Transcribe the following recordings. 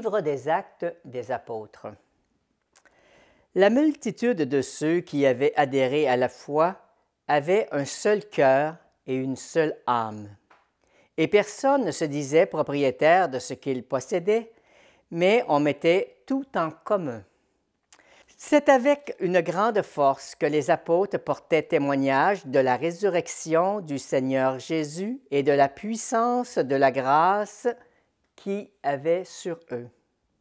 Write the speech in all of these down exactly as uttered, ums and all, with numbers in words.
Livre des Actes des Apôtres. La multitude de ceux qui avaient adhéré à la foi avait un seul cœur et une seule âme. Et personne ne se disait propriétaire de ce qu'il possédait, mais on mettait tout en commun. C'est avec une grande force que les apôtres portaient témoignage de la résurrection du Seigneur Jésus et de la puissance de la grâce qui avait sur eux.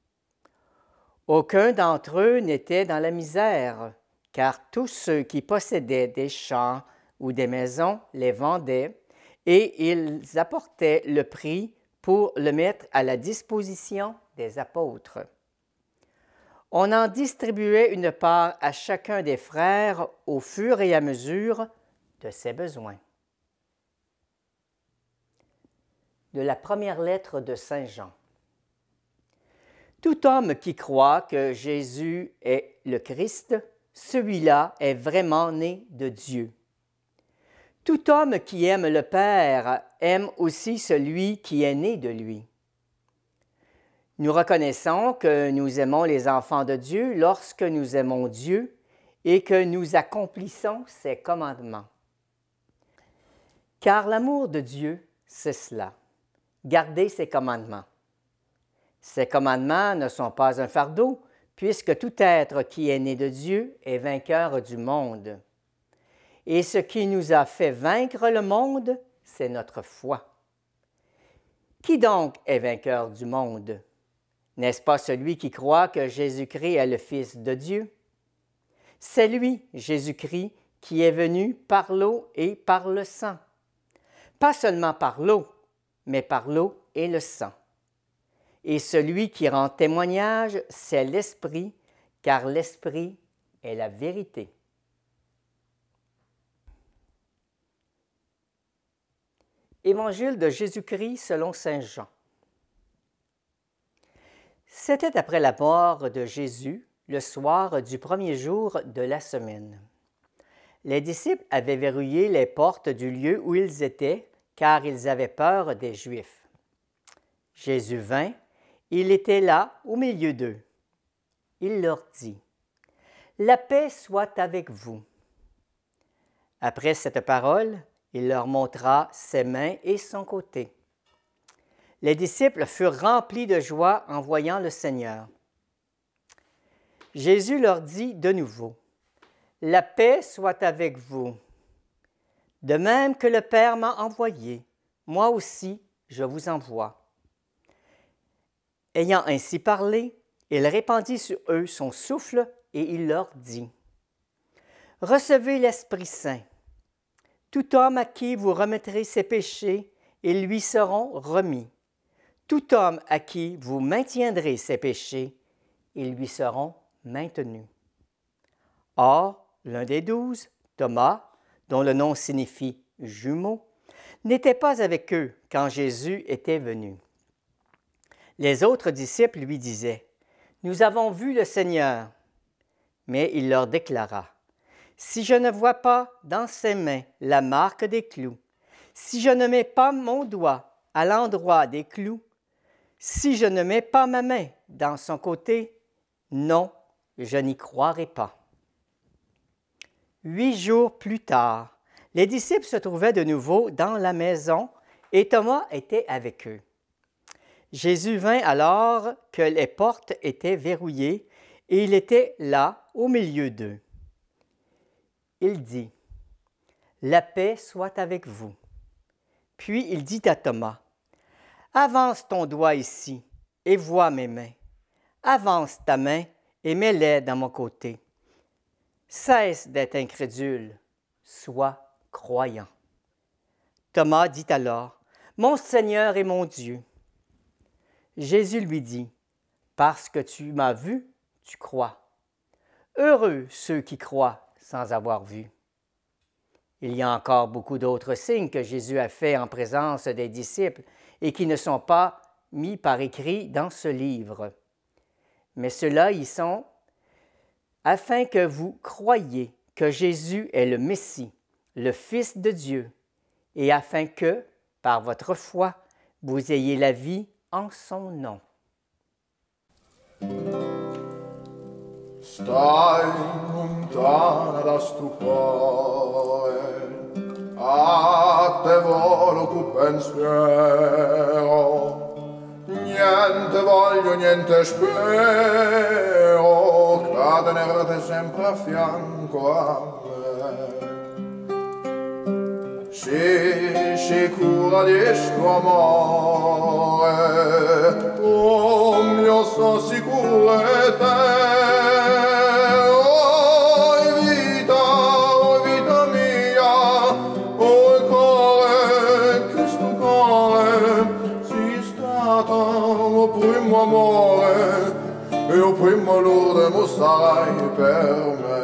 Aucun d'entre eux n'était dans la misère, car tous ceux qui possédaient des champs ou des maisons les vendaient, et ils apportaient le prix pour le mettre à la disposition des apôtres. On en distribuait une part à chacun des frères au fur et à mesure de ses besoins. De la première lettre de Saint Jean. Tout homme qui croit que Jésus est le Christ, celui-là est vraiment né de Dieu. Tout homme qui aime le Père aime aussi celui qui est né de lui. Nous reconnaissons que nous aimons les enfants de Dieu lorsque nous aimons Dieu et que nous accomplissons ses commandements. Car l'amour de Dieu, c'est cela, garder ses commandements. Ces commandements ne sont pas un fardeau, puisque tout être qui est né de Dieu est vainqueur du monde. Et ce qui nous a fait vaincre le monde, c'est notre foi. Qui donc est vainqueur du monde? N'est-ce pas celui qui croit que Jésus-Christ est le Fils de Dieu? C'est lui, Jésus-Christ, qui est venu par l'eau et par le sang. Pas seulement par l'eau, mais par l'eau et le sang. Et celui qui rend témoignage, c'est l'Esprit, car l'Esprit est la vérité. Évangile de Jésus-Christ selon saint Jean. C'était après la mort de Jésus, le soir du premier jour de la semaine. Les disciples avaient verrouillé les portes du lieu où ils étaient, car ils avaient peur des Juifs. Jésus vint, il était là au milieu d'eux. Il leur dit, « La paix soit avec vous. » Après cette parole, il leur montra ses mains et son côté. Les disciples furent remplis de joie en voyant le Seigneur. Jésus leur dit de nouveau, « La paix soit avec vous. De même que le Père m'a envoyé, moi aussi je vous envoie. » Ayant ainsi parlé, il répandit sur eux son souffle et il leur dit, « Recevez l'Esprit Saint. Tout homme à qui vous remettrez ses péchés, ils lui seront remis. Tout homme à qui vous maintiendrez ses péchés, ils lui seront maintenus. » Or, l'un des douze, Thomas, dont le nom signifie « jumeau », n'était pas avec eux quand Jésus était venu. Les autres disciples lui disaient, « Nous avons vu le Seigneur. » Mais il leur déclara, « Si je ne vois pas dans ses mains la marque des clous, si je ne mets pas mon doigt à l'endroit des clous, si je ne mets pas ma main dans son côté, non, je n'y croirai pas. » Huit jours plus tard, les disciples se trouvaient de nouveau dans la maison et Thomas était avec eux. Jésus vint alors que les portes étaient verrouillées et il était là au milieu d'eux. Il dit, « La paix soit avec vous. » Puis il dit à Thomas, « Avance ton doigt ici et vois mes mains. Avance ta main et mets-les dans mon côté. Cesse d'être incrédule, sois croyant. » Thomas dit alors, « Mon Seigneur et mon Dieu. » Jésus lui dit, « Parce que tu m'as vu, tu crois. Heureux ceux qui croient sans avoir vu. » Il y a encore beaucoup d'autres signes que Jésus a faits en présence des disciples et qui ne sont pas mis par écrit dans ce livre. Mais ceux-là y sont afin que vous croyiez que Jésus est le Messie, le Fils de Dieu, et afin que, par votre foi, vous ayez la vie en son nom. Stai lontana da sto cuore, a te volo cu pensiero, niente voglio, niente spero, che tenerti sempre a fianco a me. Sii sicura di sto amore, come io so sicuro di te. Amore, io prima l'urmo sarai per me.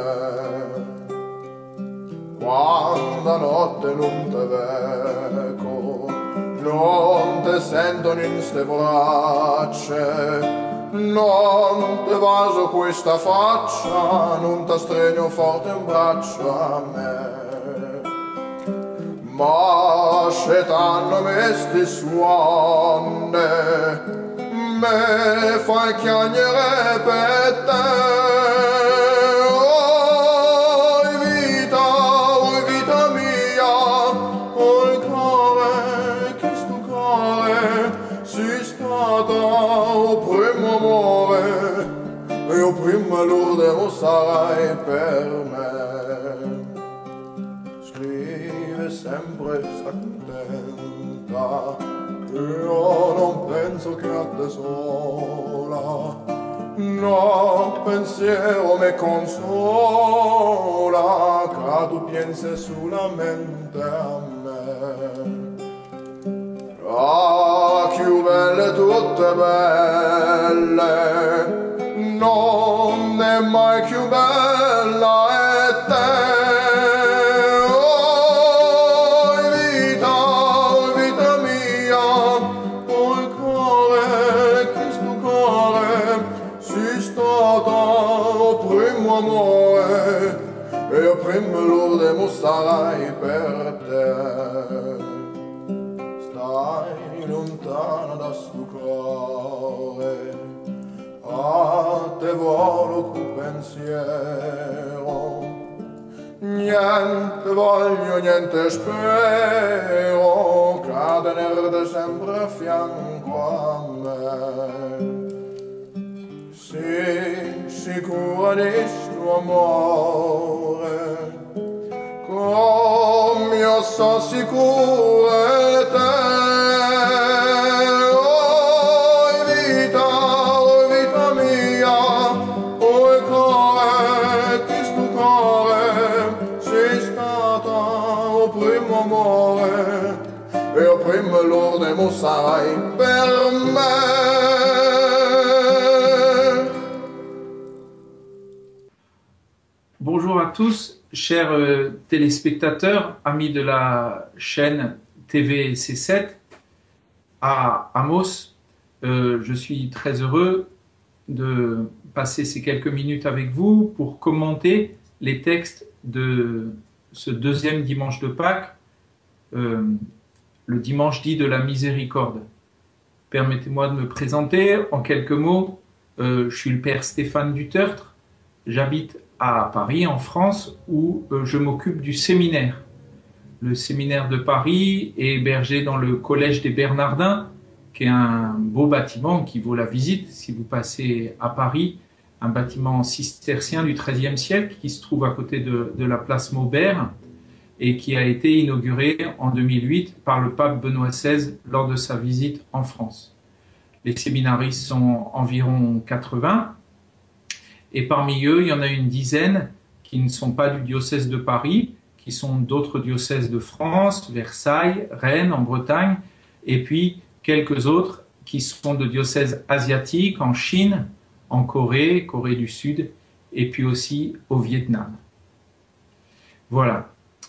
Quando a notte non te vedo, non te sento in ste braccia, non te vaso questa faccia, non te stregno forte in braccio a me. Ma se t'hanno mesti suonne, me fai chiagnere per te. Oh vita, oh vita mia, oh il cuore, che sto cuore, sei stata o primo amore, e o prima l'urmo sarai per me. Scrive sempre sta contenta, io non penso che a te sola, no pensiero me consola, che tu pensi solamente a me. Ah, più belle tutte belle, non è mai più bella è te. Amore, e io prima l'urmo sarai per te. Stai lontana da sto cuore, a te volo cu pensiero, niente voglio, niente spero, che tenerti sempre a fianco a me. Sii sicura di sto amore, come io so sicura di te. Oh vita, oh vita mia, oh il cuore, che sto cuore, sei stata o primo amore, e o prima l'urmo sarai per me. Bonjour à tous, chers euh, téléspectateurs, amis de la chaîne T V C sept à Amos. Euh, je suis très heureux de passer ces quelques minutes avec vous pour commenter les textes de ce deuxième dimanche de Pâques, euh, le dimanche dit de la miséricorde. Permettez-moi de me présenter en quelques mots. Euh, je suis le père Stéphane Dutertre, j'habite à Paris, en France, où euh, je m'occupe du séminaire. Le séminaire de Paris est hébergé dans le Collège des Bernardins, qui est un beau bâtiment qui vaut la visite si vous passez à Paris, un bâtiment cistercien du treizième siècle qui se trouve à côté de, de la place Maubert et qui a été inauguré en deux mille huit par le pape Benoît seize lors de sa visite en France. Les séminaristes sont environ quatre-vingts. Et parmi eux, il y en a une dizaine qui ne sont pas du diocèse de Paris, qui sont d'autres diocèses de France, Versailles, Rennes, en Bretagne, et puis quelques autres qui sont de diocèses asiatiques, en Chine, en Corée, Corée du Sud, et puis aussi au Vietnam. Voilà.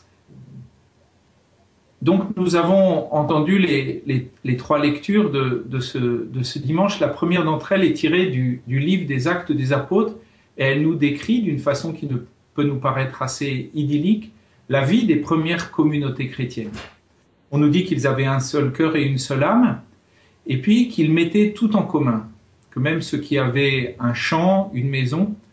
Donc nous avons entendu les, les, les trois lectures de, de, ce, de ce dimanche. La première d'entre elles est tirée du, du livre des Actes des Apôtres, et elle nous décrit d'une façon qui ne peut nous paraître assez idyllique la vie des premières communautés chrétiennes. On nous dit qu'ils avaient un seul cœur et une seule âme, et puis qu'ils mettaient tout en commun, que même ceux qui avaient un champ, une maison,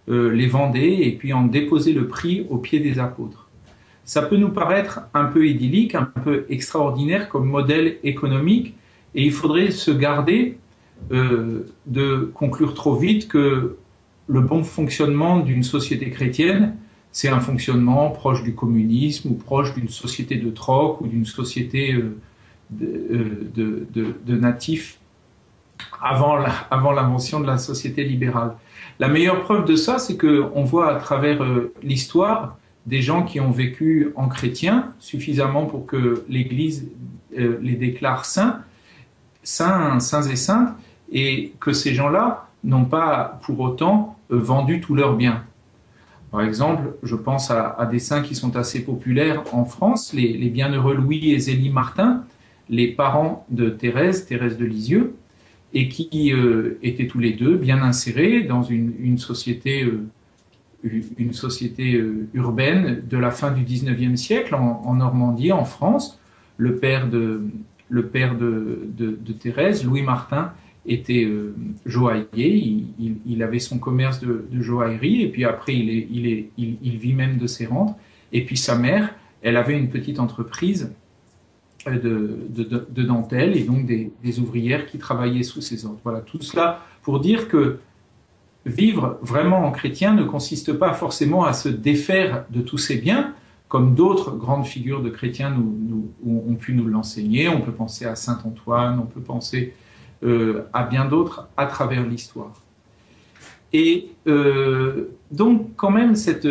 euh, les vendaient et puis en déposaient le prix aux pieds des apôtres. Ça peut nous paraître un peu idyllique, un peu extraordinaire comme modèle économique, et il faudrait se garder euh, de conclure trop vite que le bon fonctionnement d'une société chrétienne, c'est un fonctionnement proche du communisme ou proche d'une société de troc ou d'une société euh, de, de, de, de natifs avant la, avant l'invention de la société libérale. La meilleure preuve de ça, c'est qu'on voit à travers euh, l'histoire des gens qui ont vécu en chrétien suffisamment pour que l'Église euh, les déclare saints, saints, saints et saintes, et que ces gens-là n'ont pas pour autant euh, vendu tous leurs biens. Par exemple, je pense à, à des saints qui sont assez populaires en France, les, les bienheureux Louis et Zélie Martin, les parents de Thérèse, Thérèse de Lisieux, et qui euh, étaient tous les deux bien insérés dans une, une société, euh, une société euh, urbaine de la fin du dix-neuvième siècle en, en Normandie, en France. Le père de, le père de, de, de Thérèse, Louis Martin, était euh, joaillier, il, il, il avait son commerce de, de joaillerie, et puis après il, est, il, est, il, il vit même de ses rentes. Et puis sa mère, elle avait une petite entreprise de, de, de dentelle, et donc des, des ouvrières qui travaillaient sous ses ordres. Voilà, tout cela pour dire que vivre vraiment en chrétien ne consiste pas forcément à se défaire de tous ses biens, comme d'autres grandes figures de chrétiens nous, nous, ont pu nous l'enseigner. On peut penser à saint Antoine, on peut penser euh, à bien d'autres à travers l'histoire. Et euh, donc quand même cette,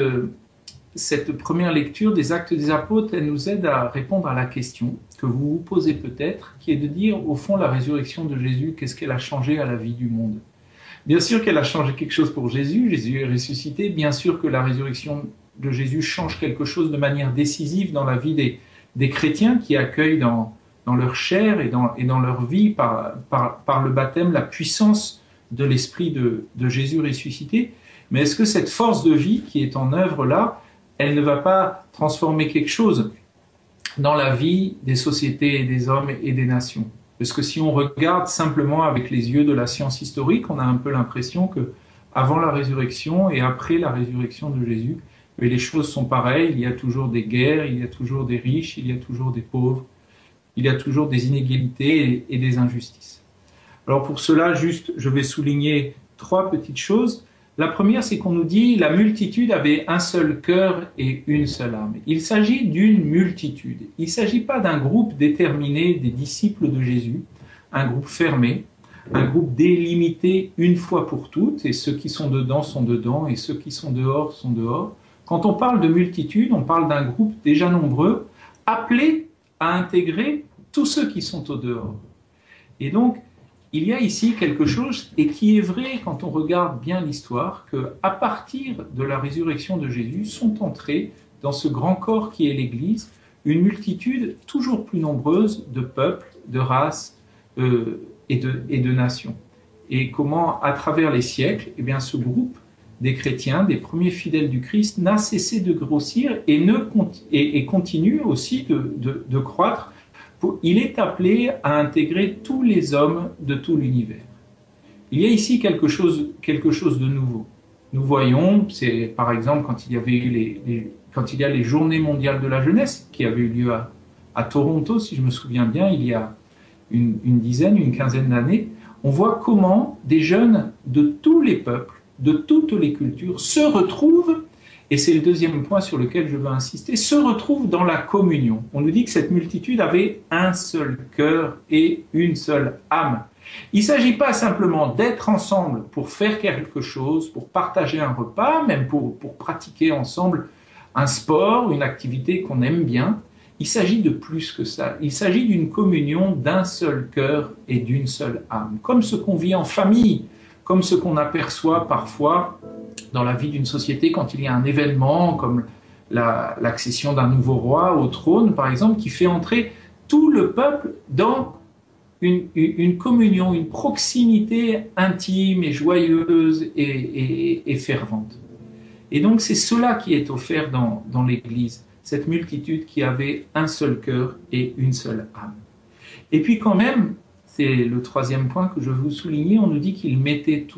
cette première lecture des Actes des Apôtres, elle nous aide à répondre à la question que vous vous posez peut-être, qui est de dire au fond la résurrection de Jésus, qu'est-ce qu'elle a changé à la vie du monde? Bien sûr qu'elle a changé quelque chose pour Jésus, Jésus est ressuscité, bien sûr que la résurrection de Jésus change quelque chose de manière décisive dans la vie des, des chrétiens qui accueillent dans, dans leur chair et dans, et dans leur vie par, par, par le baptême la puissance de l'esprit de, de Jésus ressuscité. Mais est-ce que cette force de vie qui est en œuvre là, elle ne va pas transformer quelque chose dans la vie des sociétés et des hommes et des nations? Parce que si on regarde simplement avec les yeux de la science historique, on a un peu l'impression que avant la résurrection et après la résurrection de Jésus, mais les choses sont pareilles, il y a toujours des guerres, il y a toujours des riches, il y a toujours des pauvres, il y a toujours des inégalités et, et des injustices. Alors pour cela, juste, je vais souligner trois petites choses. La première, c'est qu'on nous dit la multitude avait un seul cœur et une seule âme. Il s'agit d'une multitude. Il ne s'agit pas d'un groupe déterminé des disciples de Jésus, un groupe fermé, un groupe délimité une fois pour toutes, et ceux qui sont dedans sont dedans, et ceux qui sont dehors sont dehors. Quand on parle de multitude, on parle d'un groupe déjà nombreux, appelé à intégrer tous ceux qui sont au dehors. Et donc, il y a ici quelque chose, et qui est vrai quand on regarde bien l'histoire, qu'à partir de la résurrection de Jésus, sont entrés dans ce grand corps qui est l'Église, une multitude toujours plus nombreuse de peuples, de races euh, et, de, et de nations. Et comment, à travers les siècles, eh bien, ce groupe des chrétiens, des premiers fidèles du Christ, n'a cessé de grossir et, ne, et, et continue aussi de, de, de croître. Il est appelé à intégrer tous les hommes de tout l'univers. Il y a ici quelque chose, quelque chose de nouveau. Nous voyons, c'est par exemple quand il y avait eu les, les, quand il y a les Journées mondiales de la jeunesse qui avaient eu lieu à, à Toronto, si je me souviens bien, il y a une, une dizaine, une quinzaine d'années, on voit comment des jeunes de tous les peuples, de toutes les cultures se retrouvent, et c'est le deuxième point sur lequel je veux insister, se retrouvent dans la communion. On nous dit que cette multitude avait un seul cœur et une seule âme. Il ne s'agit pas simplement d'être ensemble pour faire quelque chose, pour partager un repas, même pour, pour pratiquer ensemble un sport, une activité qu'on aime bien. Il s'agit de plus que ça. Il s'agit d'une communion d'un seul cœur et d'une seule âme, comme ce qu'on vit en famille, comme ce qu'on aperçoit parfois dans la vie d'une société quand il y a un événement comme la, l'accession d'un nouveau roi au trône, par exemple, qui fait entrer tout le peuple dans une, une communion, une proximité intime et joyeuse et, et, et fervente. Et donc c'est cela qui est offert dans, dans l'Église, cette multitude qui avait un seul cœur et une seule âme. Et puis quand même, c'est le troisième point que je veux souligner, on nous dit qu'ils mettaient tout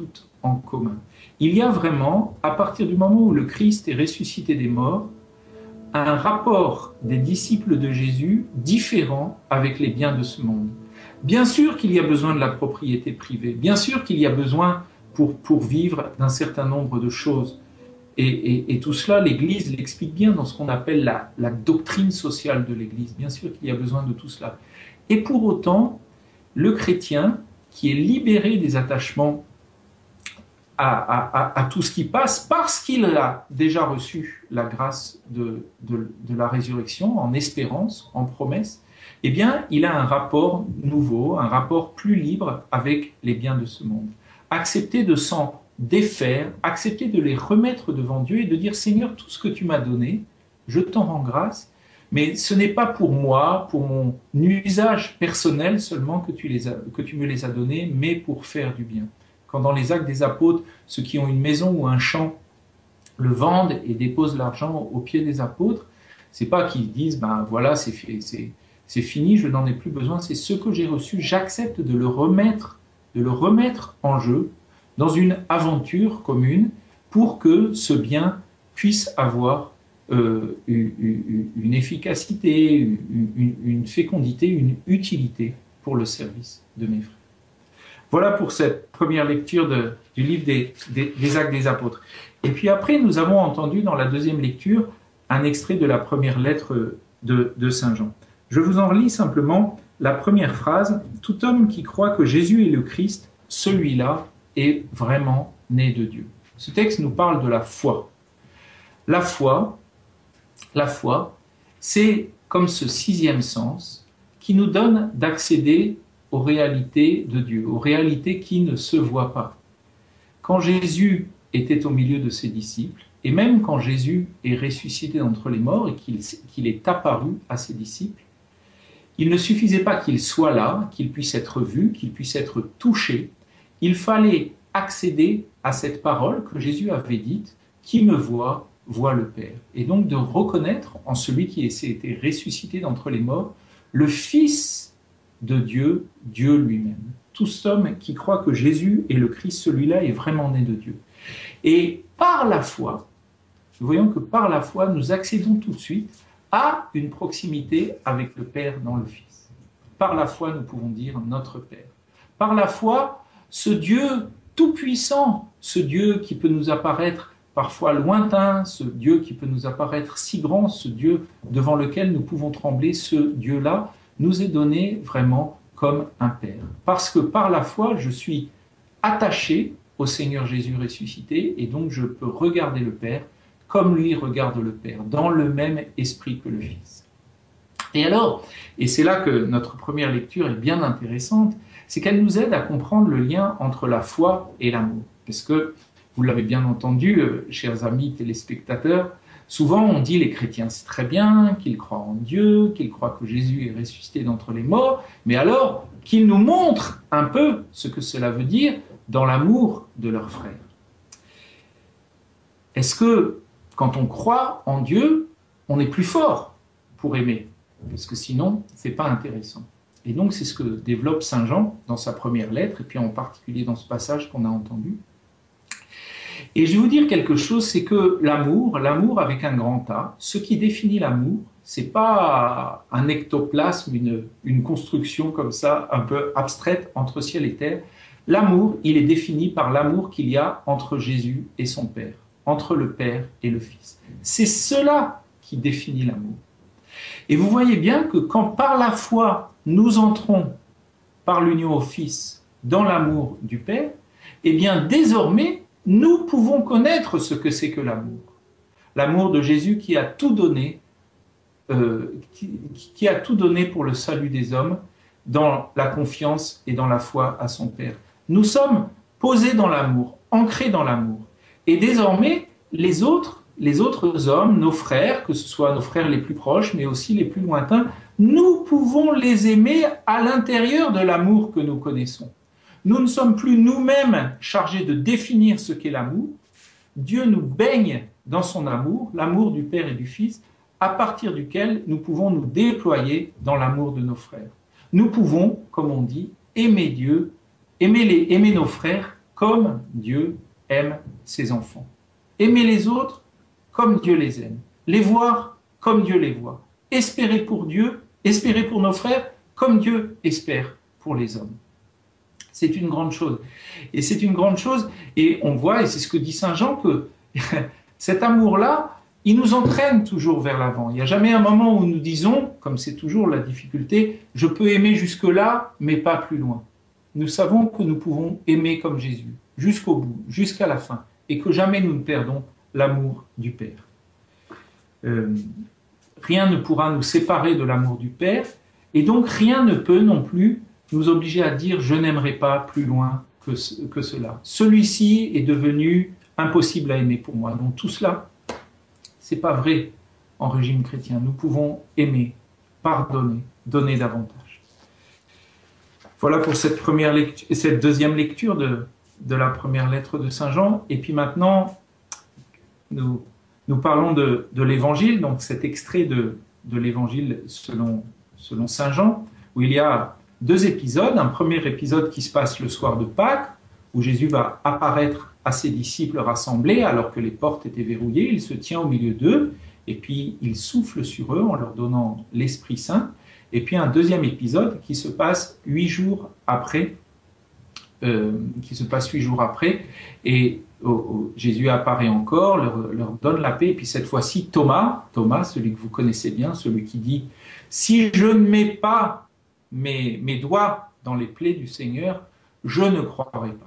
en commun. Il y a vraiment, à partir du moment où le Christ est ressuscité des morts, un rapport des disciples de Jésus différent avec les biens de ce monde. Bien sûr qu'il y a besoin de la propriété privée, bien sûr qu'il y a besoin pour, pour vivre d'un certain nombre de choses. Et, et, et tout cela, l'Église l'explique bien dans ce qu'on appelle la, la doctrine sociale de l'Église. Bien sûr qu'il y a besoin de tout cela. Et pour autant, le chrétien qui est libéré des attachements à, à, à, à tout ce qui passe, parce qu'il a déjà reçu la grâce de, de, de la résurrection, en espérance, en promesse, eh bien, il a un rapport nouveau, un rapport plus libre avec les biens de ce monde. Accepter de s'en défaire, accepter de les remettre devant Dieu et de dire « Seigneur, tout ce que tu m'as donné, je t'en rends grâce, mais ce n'est pas pour moi, pour mon usage personnel seulement que tu, les as, que tu me les as donnés, mais pour faire du bien. » Quand dans les Actes des Apôtres, ceux qui ont une maison ou un champ le vendent et déposent l'argent aux pieds des apôtres, c'est pas qu'ils disent ben voilà, c'est c'est c'est fini, je n'en ai plus besoin, c'est ce que j'ai reçu, j'accepte de le remettre, de le remettre en jeu dans une aventure commune pour que ce bien puisse avoir euh, une, une efficacité, une, une fécondité, une utilité pour le service de mes frères. Voilà pour cette première lecture de, du livre des, des, des Actes des Apôtres. Et puis après, nous avons entendu dans la deuxième lecture un extrait de la première lettre de, de Saint Jean. Je vous en relis simplement la première phrase. « Tout homme qui croit que Jésus est le Christ, celui-là est vraiment né de Dieu. » Ce texte nous parle de la foi. La foi, la foi, c'est comme ce sixième sens qui nous donne d'accéder aux réalités de Dieu, aux réalités qui ne se voient pas. Quand Jésus était au milieu de ses disciples, et même quand Jésus est ressuscité d'entre les morts et qu'il qu'il est apparu à ses disciples, il ne suffisait pas qu'il soit là, qu'il puisse être vu, qu'il puisse être touché. Il fallait accéder à cette parole que Jésus avait dite, « Qui me voit, voit le Père ». Et donc de reconnaître en celui qui était ressuscité d'entre les morts, le Fils de Dieu, Dieu lui-même. Tout homme qui croit que Jésus est le Christ, celui-là est vraiment né de Dieu. Et par la foi, nous voyons que par la foi, nous accédons tout de suite à une proximité avec le Père dans le Fils. Par la foi, nous pouvons dire notre Père. Par la foi, ce Dieu tout-puissant, ce Dieu qui peut nous apparaître parfois lointain, ce Dieu qui peut nous apparaître si grand, ce Dieu devant lequel nous pouvons trembler, ce Dieu-là nous est donné vraiment comme un Père. Parce que par la foi, je suis attaché au Seigneur Jésus ressuscité et donc je peux regarder le Père comme lui regarde le Père, dans le même esprit que le Fils. Et alors, et c'est là que notre première lecture est bien intéressante, c'est qu'elle nous aide à comprendre le lien entre la foi et l'amour. Parce que, vous l'avez bien entendu, euh, chers amis téléspectateurs, souvent on dit les chrétiens, c'est très bien, qu'ils croient en Dieu, qu'ils croient que Jésus est ressuscité d'entre les morts, mais alors qu'ils nous montrent un peu ce que cela veut dire dans l'amour de leurs frères. Est-ce que quand on croit en Dieu, on est plus fort pour aimer? Parce que sinon, ce n'est pas intéressant. Et donc, c'est ce que développe Saint Jean dans sa première lettre, et puis en particulier dans ce passage qu'on a entendu. Et je vais vous dire quelque chose, c'est que l'amour, l'amour avec un grand A, ce qui définit l'amour, ce n'est pas un ectoplasme, une, une construction comme ça, un peu abstraite entre ciel et terre. L'amour, il est défini par l'amour qu'il y a entre Jésus et son Père, entre le Père et le Fils. C'est cela qui définit l'amour. Et vous voyez bien que quand par la foi, nous entrons par l'union au Fils dans l'amour du Père, eh bien désormais, nous pouvons connaître ce que c'est que l'amour. L'amour de Jésus qui a tout donné, euh, qui, qui a tout donné pour le salut des hommes, dans la confiance et dans la foi à son Père. Nous sommes posés dans l'amour, ancrés dans l'amour. Et désormais, les autres, les autres hommes, nos frères, que ce soit nos frères les plus proches, mais aussi les plus lointains, nous pouvons les aimer à l'intérieur de l'amour que nous connaissons. Nous ne sommes plus nous-mêmes chargés de définir ce qu'est l'amour. Dieu nous baigne dans son amour, l'amour du Père et du Fils, à partir duquel nous pouvons nous déployer dans l'amour de nos frères. Nous pouvons, comme on dit, aimer Dieu, aimer, les, aimer nos frères comme Dieu aime ses enfants. Aimer les autres comme Dieu les aime. Les voir comme Dieu les voit. Espérer pour Dieu, espérer pour nos frères comme Dieu espère pour les hommes. C'est une grande chose. Et c'est une grande chose, et on voit, et c'est ce que dit Saint Jean, que cet amour-là, il nous entraîne toujours vers l'avant. Il n'y a jamais un moment où nous disons, comme c'est toujours la difficulté, je peux aimer jusque-là, mais pas plus loin. Nous savons que nous pouvons aimer comme Jésus, jusqu'au bout, jusqu'à la fin, et que jamais nous ne perdons l'amour du Père. Euh, rien ne pourra nous séparer de l'amour du Père, et donc rien ne peut non plus nous obliger à dire « je n'aimerai pas plus loin que, ce, que cela ». Celui-ci est devenu impossible à aimer pour moi. Donc tout cela, ce n'est pas vrai en régime chrétien. Nous pouvons aimer, pardonner, donner davantage. Voilà pour cette, première lecture, cette deuxième lecture de, de la première lettre de Saint Jean. Et puis maintenant, nous, nous parlons de, de l'Évangile, donc cet extrait de, de l'Évangile selon, selon Saint Jean, où il y a deux épisodes. Un premier épisode qui se passe le soir de Pâques, où Jésus va apparaître à ses disciples rassemblés alors que les portes étaient verrouillées. Il se tient au milieu d'eux et puis il souffle sur eux en leur donnant l'Esprit Saint. Et puis un deuxième épisode qui se passe huit jours après, euh, qui se passe huit jours après, et oh, oh, Jésus apparaît encore, leur, leur donne la paix. Et puis cette fois-ci, Thomas, Thomas, celui que vous connaissez bien, celui qui dit « Si je ne mets pas Mes, mes doigts dans les plaies du Seigneur, je ne croirai pas. »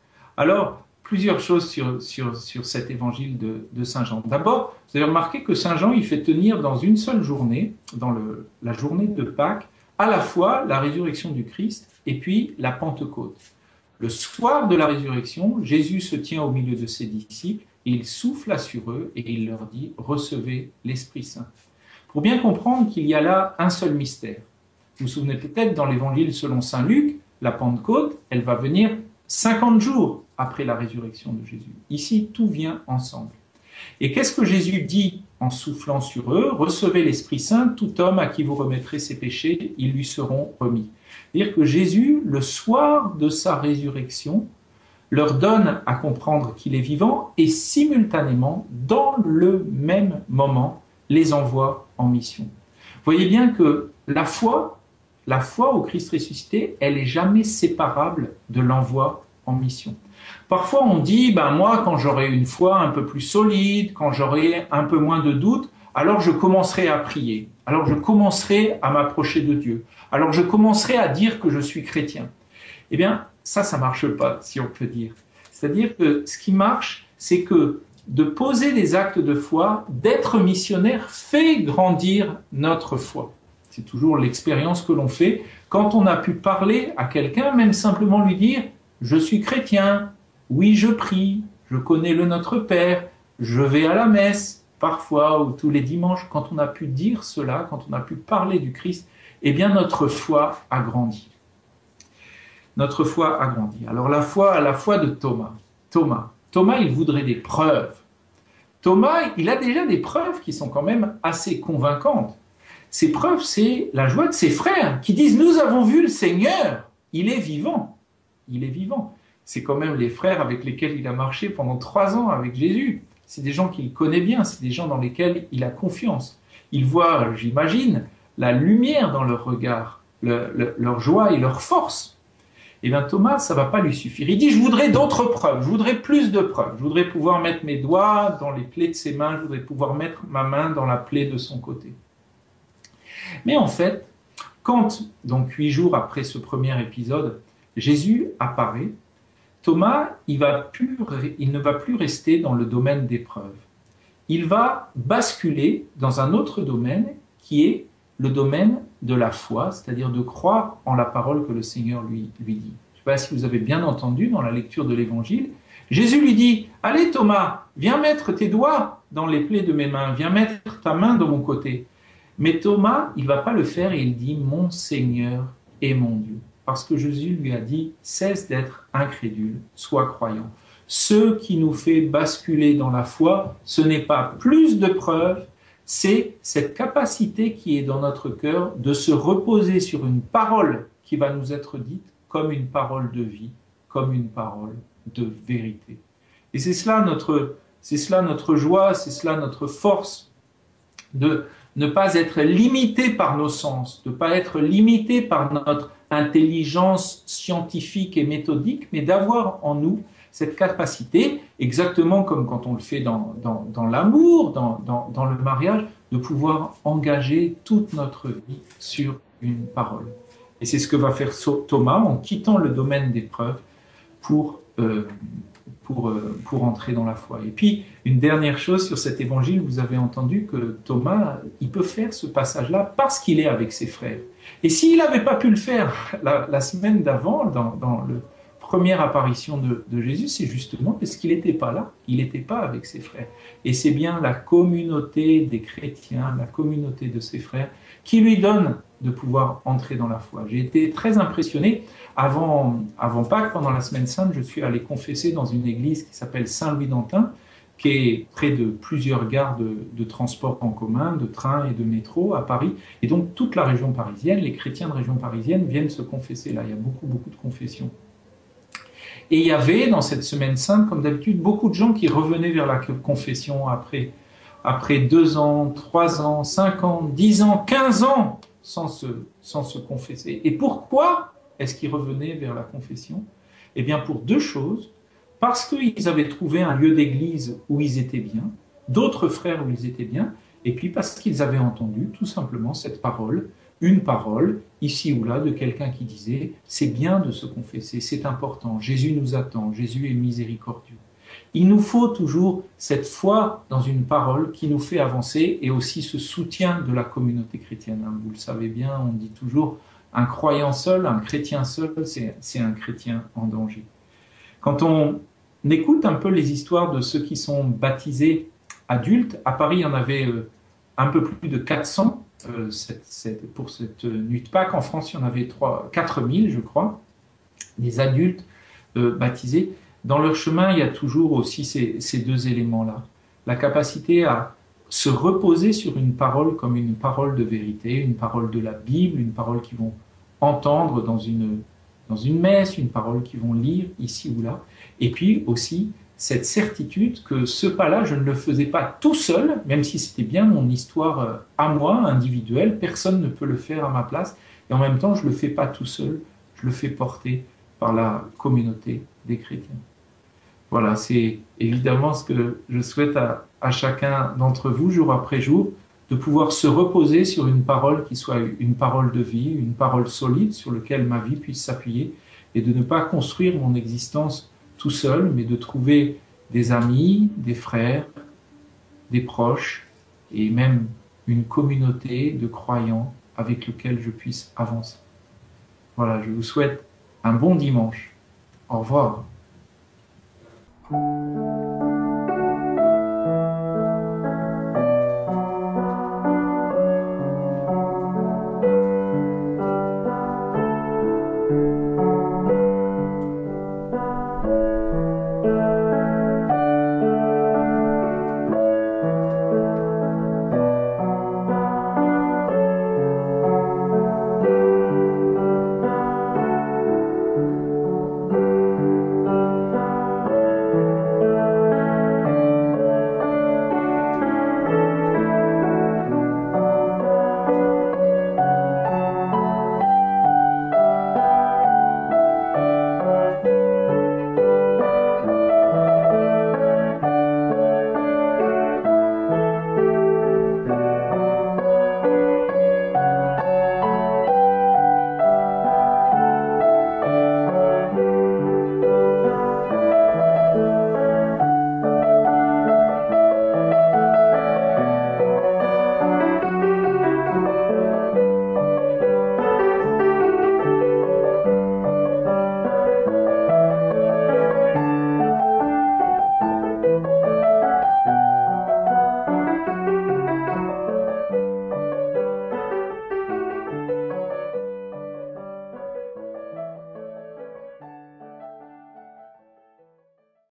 Alors, plusieurs choses sur, sur, sur cet évangile de, de Saint Jean. D'abord, vous avez remarqué que Saint Jean, il fait tenir dans une seule journée, dans le, la journée de Pâques, à la fois la résurrection du Christ et puis la Pentecôte. Le soir de la résurrection, Jésus se tient au milieu de ses disciples, et il souffle sur eux et il leur dit « Recevez l'Esprit Saint ». Pour bien comprendre qu'il y a là un seul mystère. Vous vous souvenez peut-être, dans l'évangile selon saint Luc, la Pentecôte, elle va venir cinquante jours après la résurrection de Jésus. Ici, tout vient ensemble. Et qu'est-ce que Jésus dit en soufflant sur eux ? Recevez l'Esprit Saint, tout homme à qui vous remettrez ses péchés, ils lui seront remis. C'est-à-dire que Jésus, le soir de sa résurrection, leur donne à comprendre qu'il est vivant et simultanément, dans le même moment, les envoie en mission. Vous voyez bien que la foi, La foi au Christ ressuscité, elle n'est jamais séparable de l'envoi en mission. Parfois on dit, ben moi quand j'aurai une foi un peu plus solide, quand j'aurai un peu moins de doutes, alors je commencerai à prier, alors je commencerai à m'approcher de Dieu, alors je commencerai à dire que je suis chrétien. Eh bien, ça, ça ne marche pas, si on peut dire. C'est-à-dire que ce qui marche, c'est que de poser des actes de foi, d'être missionnaire, fait grandir notre foi. C'est toujours l'expérience que l'on fait quand on a pu parler à quelqu'un, même simplement lui dire « Je suis chrétien, oui je prie, je connais le Notre Père, je vais à la messe, parfois ou tous les dimanches ». Quand on a pu dire cela, quand on a pu parler du Christ, eh bien notre foi a grandi. Notre foi a grandi. Alors la foi, la foi de Thomas. Thomas, Thomas, il voudrait des preuves. Thomas, il a déjà des preuves qui sont quand même assez convaincantes. Ces preuves, c'est la joie de ses frères qui disent « Nous avons vu le Seigneur, il est vivant, il est vivant ». C'est quand même les frères avec lesquels il a marché pendant trois ans avec Jésus. C'est des gens qu'il connaît bien, c'est des gens dans lesquels il a confiance. Il voit, j'imagine, la lumière dans leur regard, le, le, leur joie et leur force. Et bien Thomas, ça ne va pas lui suffire. Il dit « Je voudrais d'autres preuves, je voudrais plus de preuves. Je voudrais pouvoir mettre mes doigts dans les plaies de ses mains, je voudrais pouvoir mettre ma main dans la plaie de son côté. » Mais en fait, quand, donc huit jours après ce premier épisode, Jésus apparaît, Thomas, il, va plus, il ne va plus rester dans le domaine des preuves. Il va basculer dans un autre domaine qui est le domaine de la foi, c'est-à-dire de croire en la parole que le Seigneur lui, lui dit. Je ne sais pas si vous avez bien entendu dans la lecture de l'Évangile, Jésus lui dit « Allez Thomas, viens mettre tes doigts dans les plaies de mes mains, viens mettre ta main de mon côté. » Mais Thomas, il ne va pas le faire et il dit « Mon Seigneur et mon Dieu ». Parce que Jésus lui a dit « Cesse d'être incrédule, sois croyant ». Ce qui nous fait basculer dans la foi, ce n'est pas plus de preuves, c'est cette capacité qui est dans notre cœur de se reposer sur une parole qui va nous être dite comme une parole de vie, comme une parole de vérité. Et c'est cela notre, c'est cela notre joie, c'est cela notre force, de ne pas être limité par nos sens, de ne pas être limité par notre intelligence scientifique et méthodique, mais d'avoir en nous cette capacité, exactement comme quand on le fait dans, dans, dans l'amour, dans, dans, dans le mariage, de pouvoir engager toute notre vie sur une parole. Et c'est ce que va faire Thomas en quittant le domaine des preuves pour, euh, pour, euh, pour entrer dans la foi. Et puis, une dernière chose sur cet évangile, vous avez entendu que Thomas, il peut faire ce passage-là parce qu'il est avec ses frères. Et s'il n'avait pas pu le faire la, la semaine d'avant, dans, dans la première apparition de, de Jésus, c'est justement parce qu'il n'était pas là, il n'était pas avec ses frères. Et c'est bien la communauté des chrétiens, la communauté de ses frères, qui lui donne de pouvoir entrer dans la foi. J'ai été très impressionné. Avant, avant Pâques, pendant la Semaine Sainte, je suis allé confesser dans une église qui s'appelle Saint-Louis-d'Antin, qui est près de plusieurs gares de, de transport en commun, de train et de métro à Paris. Et donc toute la région parisienne, les chrétiens de région parisienne viennent se confesser là. Il y a beaucoup, beaucoup de confessions. Et il y avait dans cette Semaine Sainte, comme d'habitude, beaucoup de gens qui revenaient vers la confession après, après deux ans, trois ans, cinq ans, dix ans, quinze ans sans se, sans se confesser. Et pourquoi est-ce qu'ils revenaient vers la confession? Eh bien pour deux choses. Parce qu'ils avaient trouvé un lieu d'église où ils étaient bien, d'autres frères où ils étaient bien, et puis parce qu'ils avaient entendu tout simplement cette parole, une parole, ici ou là, de quelqu'un qui disait « c'est bien de se confesser, c'est important, Jésus nous attend, Jésus est miséricordieux ». Il nous faut toujours cette foi dans une parole qui nous fait avancer et aussi ce soutien de la communauté chrétienne. Vous le savez bien, on dit toujours « un croyant seul, un chrétien seul, c'est un chrétien en danger ». Quand on écoute un peu les histoires de ceux qui sont baptisés adultes, à Paris, il y en avait un peu plus de quatre cents euh, cette, cette, pour cette nuit de Pâques. En France, il y en avait quatre mille, je crois, des adultes euh, baptisés. Dans leur chemin, il y a toujours aussi ces, ces deux éléments-là. La capacité à se reposer sur une parole comme une parole de vérité, une parole de la Bible, une parole qu'ils vont entendre dans une dans une messe, une parole qu'ils vont lire ici ou là, et puis aussi cette certitude que ce pas-là, je ne le faisais pas tout seul, même si c'était bien mon histoire à moi, individuelle, personne ne peut le faire à ma place, et en même temps, je ne le fais pas tout seul, je le fais porter par la communauté des chrétiens. Voilà, c'est évidemment ce que je souhaite à, à chacun d'entre vous, jour après jour, de pouvoir se reposer sur une parole qui soit une parole de vie, une parole solide sur laquelle ma vie puisse s'appuyer, et de ne pas construire mon existence tout seul, mais de trouver des amis, des frères, des proches, et même une communauté de croyants avec lesquels je puisse avancer. Voilà, je vous souhaite un bon dimanche. Au revoir.